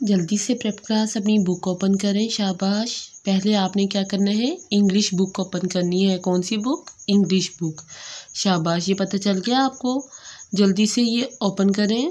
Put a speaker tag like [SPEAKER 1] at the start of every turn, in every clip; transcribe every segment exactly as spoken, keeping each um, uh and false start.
[SPEAKER 1] जल्दी से prep class अपनी बुक ओपन करें। शाबाश। पहले आपने क्या करना है, इंग्लिश बुक ओपन करनी है। कौन सी बुक? English book. शाबाश, ये पता चल गया आपको। जल्दी से ये ओपन करें।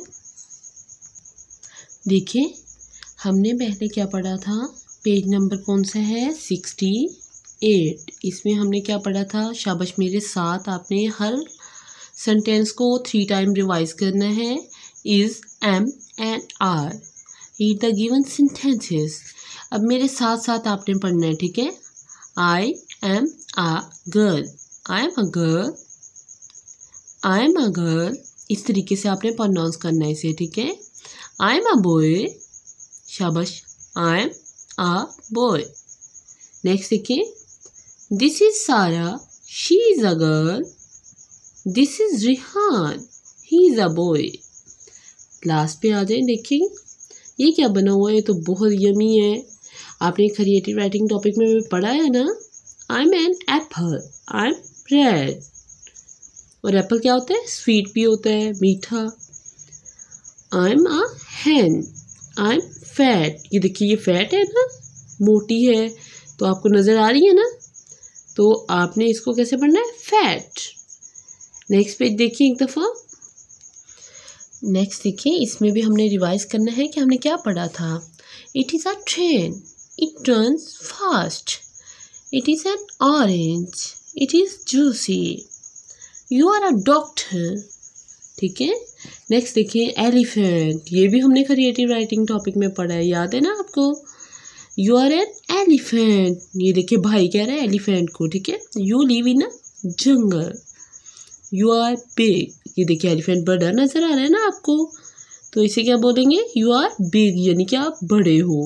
[SPEAKER 1] देखिए हमने पहले क्या पढ़ा था, पेज नंबर कौन सा है, सिक्सटी एट। इसमें हमने क्या पढ़ा था, शाबाश मेरे साथ आपने हर सेंटेंस को थ्री टाइम रिवाइज करना है। Is, am and are. Read the given sentences. अब मेरे साथ साथ आपने पढ़ना है, ठीक है। I am a girl, I am a girl, I am a girl. इस तरीके से आपने प्रोनाउंस करना है इसे, ठीक है। आई एम अ बॉय, शाबाश, I am a boy. Next देखिए, this is Sara, she is a girl. This is Rihan, he is a boy. Last पे आ जाए, देखिए ये क्या बना हुआ है, ये तो बहुत यमी है। आपने क्रिएटिव राइटिंग टॉपिक में भी पढ़ा है ना। I am an apple, I am red. और एप्पल क्या होता है, स्वीट भी होता है, मीठा। I am a hen, I am fat. ये देखिए ये फैट है ना, मोटी है, तो आपको नज़र आ रही है ना। तो आपने इसको कैसे पढ़ना है, फैट। नेक्स्ट पेज देखिए एक दफ़ा। नेक्स्ट देखिए, इसमें भी हमने रिवाइज करना है कि हमने क्या पढ़ा था। It is a train, it turns fast. It is an orange, it is juicy. You are a doctor, ठीक है। नेक्स्ट देखिए, एलिफेंट। ये भी हमने क्रिएटिव राइटिंग टॉपिक में पढ़ा है, याद है ना आपको। You are an elephant. ये देखिए भाई कह रहा है एलिफेंट को, ठीक है। You live in a jungle. You are big. ये देखिए एलिफेंट बड़ा नजर आ रहा है ना आपको, तो इसे क्या बोलेंगे, यू आर बिग, यानी कि आप बड़े हो।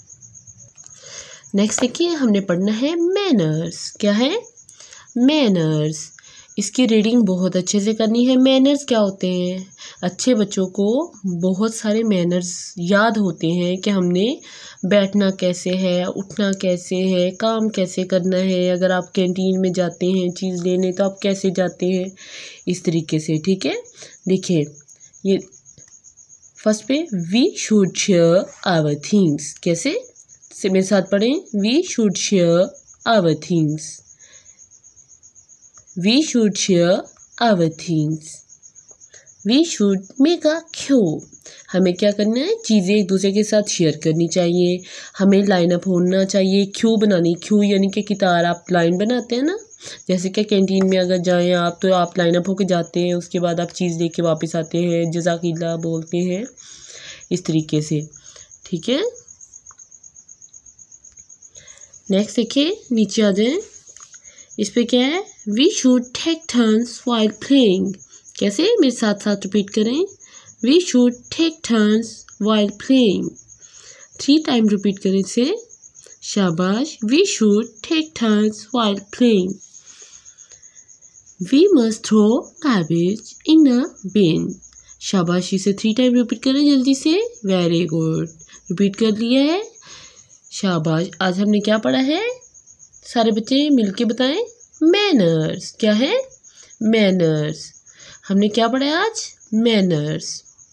[SPEAKER 1] नेक्स्ट देखिए, हमने पढ़ना है मैनर्स। क्या है, मैनर्स। इसकी रीडिंग बहुत अच्छे से करनी है। मैनर्स क्या होते हैं, अच्छे बच्चों को बहुत सारे मैनर्स याद होते हैं कि हमने बैठना कैसे है, उठना कैसे है, काम कैसे करना है। अगर आप कैंटीन में जाते हैं चीज़ लेने तो आप कैसे जाते हैं, इस तरीके से, ठीक है। देखिए ये फर्स्ट पे, we should share our things. कैसे, से मेरे साथ पढ़ें, we should share our things. We should share our things. We should make a queue. हमें क्या करना है, चीज़ें एक दूसरे के साथ शेयर करनी चाहिए। हमें लाइन अप होना चाहिए, क्यू बनानी। क्यू यानी कि कितार, आप लाइन बनाते हैं ना, जैसे कि कैंटीन में अगर जाएं आप तो आप लाइन अप होकर जाते हैं, उसके बाद आप चीज़ लेके वापस आते हैं, जज़ाकिल्लाह बोलते हैं, इस तरीके से, ठीक है। नेक्स्ट देखिए, नीचे आ जाएं। इस पे क्या है, we should take turns while playing. कैसे, मेरे साथ साथ रिपीट करें, we should take turns while playing. Three time repeat करें इसे, शाबाश। We should take turns while playing. We must throw garbage in a bin. शाबाश, इसे थ्री टाइम रिपीट करें जल्दी से, वेरी गुड, रिपीट कर लिया है, शाबाश। आज हमने क्या पढ़ा है, सारे बच्चे मिलके बताएं, मैनर्स। क्या है, मैनर्स। हमने क्या पढ़ा है आज, मैनर्स।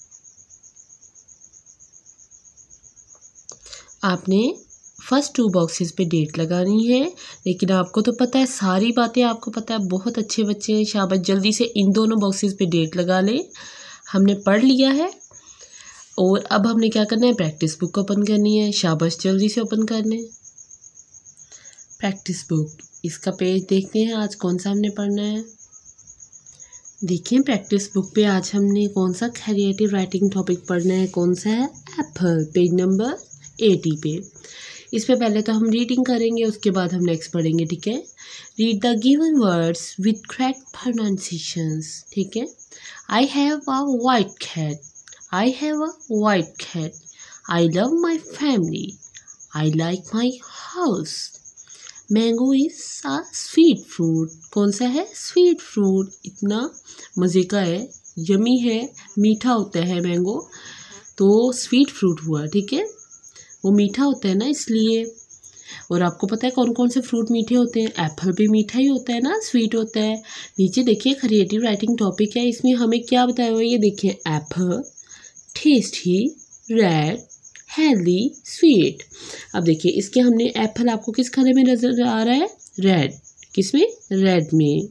[SPEAKER 1] आपने फर्स्ट टू बॉक्सेस पे डेट लगानी है, लेकिन आपको तो पता है, सारी बातें आपको पता है, बहुत अच्छे बच्चे हैं, शाबाश। जल्दी से इन दोनों बॉक्सेस पे डेट लगा लें। हमने पढ़ लिया है और अब हमने क्या करना है, प्रैक्टिस बुक ओपन करनी है, शाबाश, जल्दी से ओपन कर लें प्रैक्टिस बुक। इसका पेज देखते हैं आज कौन सा हमने पढ़ना है। देखिए प्रैक्टिस बुक पे आज हमने कौन सा क्रिएटिव राइटिंग टॉपिक पढ़ना है, कौन सा है, एप्पल, पेज नंबर एटी पे। इस पे पहले तो हम रीडिंग करेंगे, उसके बाद हम नेक्स्ट पढ़ेंगे, ठीक है। Read the given words with correct pronunciations, ठीक है। I have a white cat, I have a white cat. I love my family, I like my house. Mango is a sweet fruit. कौन सा है, sweet fruit. इतना मज़े का है, yummy है, मीठा होता है मैंगो, तो स्वीट फ्रूट हुआ, ठीक है। वो मीठा होता है ना, इसलिए। और आपको पता है कौन कौन से फ्रूट मीठे होते हैं, एप्पल भी मीठा ही होता है ना, स्वीट होता है। नीचे देखिए क्रिएटिव राइटिंग टॉपिक है, इसमें हमें क्या बताया हुआ है, ये देखिए, apple, tasty, red, healthy sweet. अब देखिए इसके हमने एप्पल आपको किस कलर में नजर आ रहा है, रेड, किसमें, रेड में।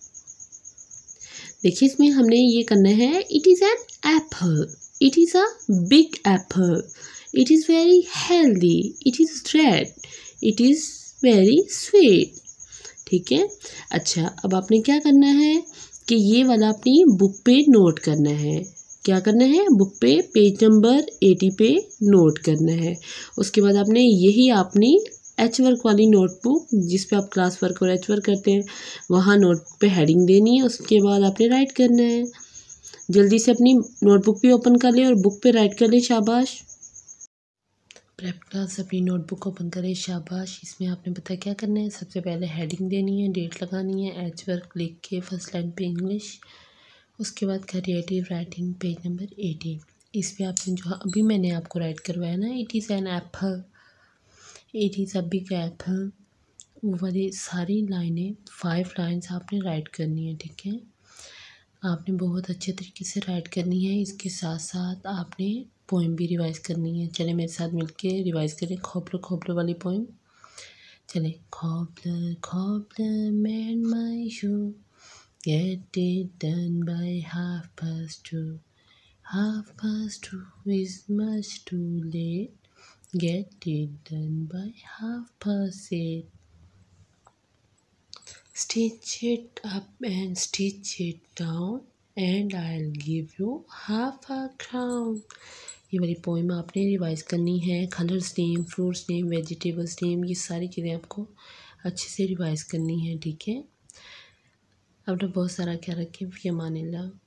[SPEAKER 1] देखिए इसमें हमने ये करना है, it is an apple, it is a big apple, it is very healthy, it is red, it is very sweet. ठीक है। अच्छा अब आपने क्या करना है कि ये वाला अपनी बुक पे नोट करना है। क्या करना है, बुक पे पेज नंबर अस्सी पे नोट करना है। उसके बाद आपने यही अपनी एच वर्क वाली नोटबुक जिस पे आप क्लास वर्क और एच वर्क करते हैं वहाँ नोटबुक पे हेडिंग देनी है। उसके बाद आपने राइट करना है। जल्दी से अपनी नोटबुक भी ओपन कर ले और बुक पे राइट कर ले, शाबाश। प्रेप क्लास अपनी नोटबुक ओपन करें, शाबाश। इसमें आपने पता क्या करना है, सबसे पहले हेडिंग देनी है, डेट लगानी है, एच वर्क लिख के फर्स्ट लाइन पे इंग्लिश। उसके बाद क्रिएटिव राइटिंग पेज नंबर अस्सी। इस पर आपने जो अभी मैंने आपको राइट करवाया ना, it is an apple, it is a big apple, वो वाली सारी लाइनें फाइव लाइन्स आपने राइट करनी है। ठीक है, आपने बहुत अच्छे तरीके से राइट करनी है। इसके साथ साथ आपने पोइम भी रिवाइज करनी है। चले मेरे साथ मिलके रिवाइज करें खोपले खोपले वाली पोइम। चले, खोपले खोपले mend my shoe, get it done by half past two, half past two is much too late, get it done by half past eight. Stitch it up and stitch it down and I'll give you half a crown. ये वाली poem आपने revise करनी है। Colours name, fruits name, vegetables name, ये सारी चीज़ें आपको अच्छे से रिवाइज करनी है। ठीक है, अपना बहुत सारा ख्याल रखें। फ़ी अमान अल्लाह।